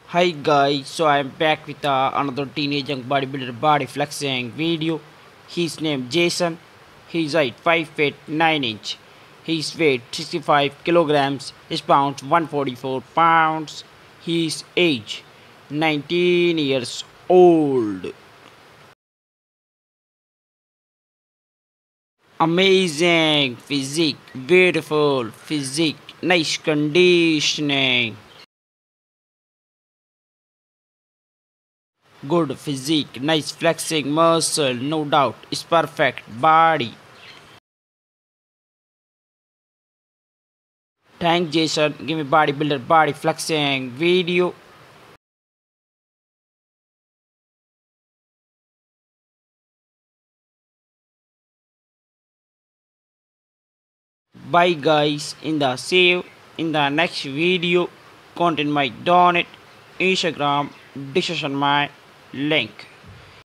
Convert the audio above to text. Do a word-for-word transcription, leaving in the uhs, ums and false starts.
Hi guys, so I'm back with uh, another teenage young bodybuilder body flexing video. His name Jason. His height five feet nine inch. His weight sixty-five kilograms. His pounds one hundred forty-four pounds. His age nineteen years old. Amazing physique, beautiful physique, nice conditioning. Good physique, nice flexing muscle, no doubt. It's perfect body. Thanks Jason. Give me bodybuilder body flexing video. Bye guys. In the see you in the next video. Content my donate Instagram. Description my link.